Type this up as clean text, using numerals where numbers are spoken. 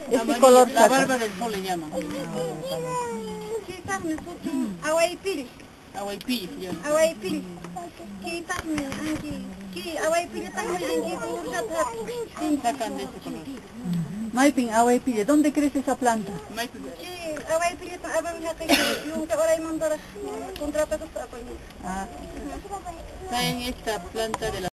Ese color La saca. barba del sol le llaman. Awaipili. Awaipilli se llama. Awaipili. Kitahmi anji. Ki awaipili tahmi anji urjata. Sacan de ese color. Maipin, awaipille, ¿dónde crece esa planta? Ki awaipili ta abang hati yung sa oray mandara kontrata ko sa apa. Está en esta planta de la